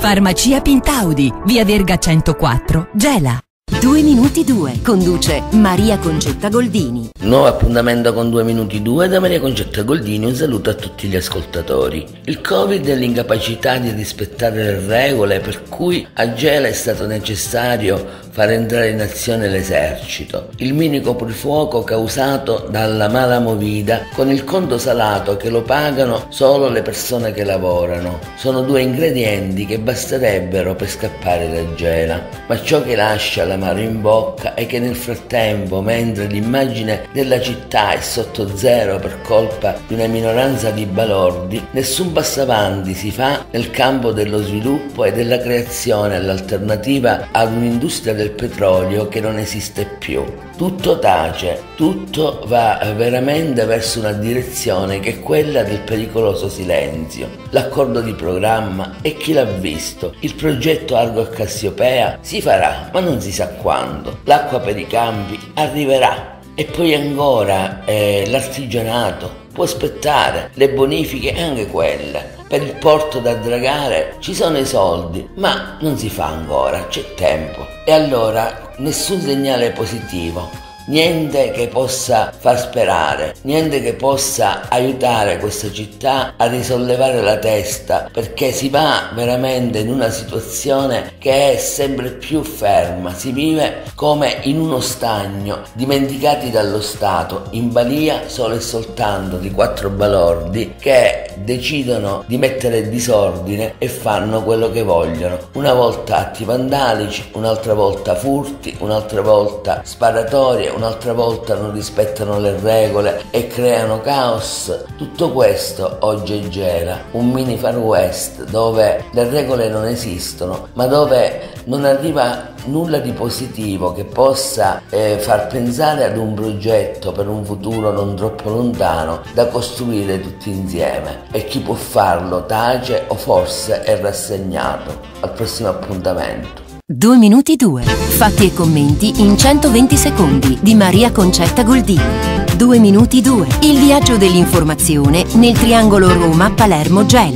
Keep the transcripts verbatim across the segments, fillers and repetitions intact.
Farmacia Pintaudi, via Verga centoquattro, Gela. Due minuti due, conduce Maria Concetta Goldini. Nuovo appuntamento con Due minuti due da Maria Concetta Goldini. Un saluto a tutti gli ascoltatori. Il Covid e l'incapacità di rispettare le regole, per cui a Gela è stato necessario far entrare in azione l'esercito. Il mini coprifuoco causato dalla mala movida, con il conto salato che lo pagano solo le persone che lavorano. Sono due ingredienti che basterebbero per scappare da Gela, ma ciò che lascia l'amaro in bocca è che nel frattempo, mentre l'immagine della città è sotto zero per colpa di una minoranza di balordi, nessun passo avanti si fa nel campo dello sviluppo e della creazione all'alternativa ad un'industria del petrolio che non esiste più. Tutto tace, tutto va veramente verso una direzione che è quella del pericoloso silenzio. L'accordo di programma e chi l'ha visto? Il progetto Argo e Cassiopea si farà, ma non si sa quando. L'acqua per i campi arriverà. E poi ancora eh, l'artigianato può aspettare, le bonifiche anche quelle. Per il porto da dragare ci sono i soldi, ma non si fa ancora, c'è tempo. E allora nessun segnale positivo. Niente che possa far sperare, niente che possa aiutare questa città a risollevare la testa, perché si va veramente in una situazione che è sempre più ferma, si vive come in uno stagno, dimenticati dallo Stato, in balia solo e soltanto di quattro balordi che decidono di mettere disordine e fanno quello che vogliono. Una volta atti vandalici, un'altra volta furti, un'altra volta sparatorie, un'altra volta non rispettano le regole e creano caos. Tutto questo oggi è Gela, un mini Far West dove le regole non esistono, ma dove non arriva nulla di positivo che possa eh, far pensare ad un progetto per un futuro non troppo lontano da costruire tutti insieme. E chi può farlo tace o forse è rassegnato. Al prossimo appuntamento. Due minuti due. Fatti e commenti in centoventi secondi di Maria Concetta Goldini. Due minuti due. Il viaggio dell'informazione nel triangolo Roma-Palermo-Gela.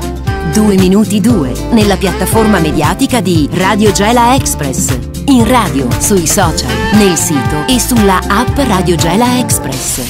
Due minuti due. Nella piattaforma mediatica di Radio Gela Express. In radio, sui social, nel sito e sulla app Radio Gela Express.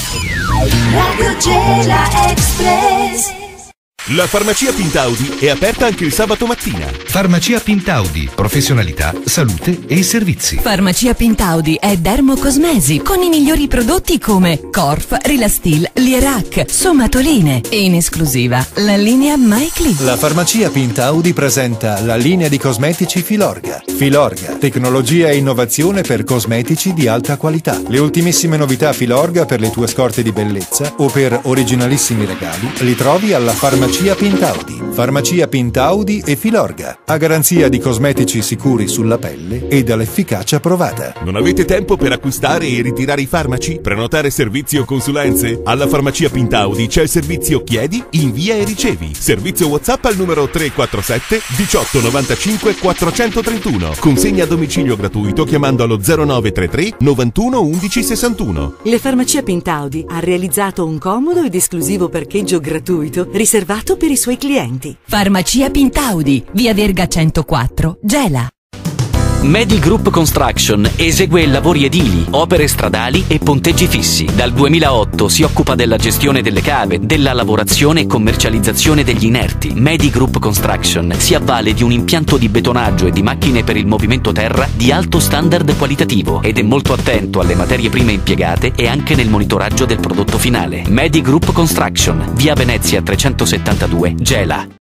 Radio Gela Express. La Farmacia Pintaudi è aperta anche il sabato mattina. Farmacia Pintaudi, professionalità, salute e servizi. Farmacia Pintaudi è dermocosmesi con i migliori prodotti come Corf, Rilastil, Lierac, Somatoline e in esclusiva la linea MyClick. La Farmacia Pintaudi presenta la linea di cosmetici Filorga. Filorga, tecnologia e innovazione per cosmetici di alta qualità. Le ultimissime novità Filorga per le tue scorte di bellezza o per originalissimi regali li trovi alla Farmacia Pintaudi. Farmacia Pintaudi e Filorga, a garanzia di cosmetici sicuri sulla pelle e dall'efficacia provata. Non avete tempo per acquistare e ritirare i farmaci? Prenotare servizi o consulenze? Alla Farmacia Pintaudi c'è il servizio Chiedi, invia e ricevi. Servizio WhatsApp al numero tre quattro sette diciotto novantacinque quattrocentotrentuno. Consegna a domicilio gratuito chiamando allo zero nove tre tre novantuno undici sessantuno. La Farmacia Pintaudi ha realizzato un comodo ed esclusivo parcheggio gratuito riservato per i suoi clienti. Farmacia Pintaudi, via Verga centoquattro, Gela. Medi Group Construction esegue lavori edili, opere stradali e ponteggi fissi. Dal duemilaotto si occupa della gestione delle cave, della lavorazione e commercializzazione degli inerti. Medi Group Construction si avvale di un impianto di betonaggio e di macchine per il movimento terra di alto standard qualitativo ed è molto attento alle materie prime impiegate e anche nel monitoraggio del prodotto finale. Medi Group Construction, via Venezia trecentosettantadue, Gela.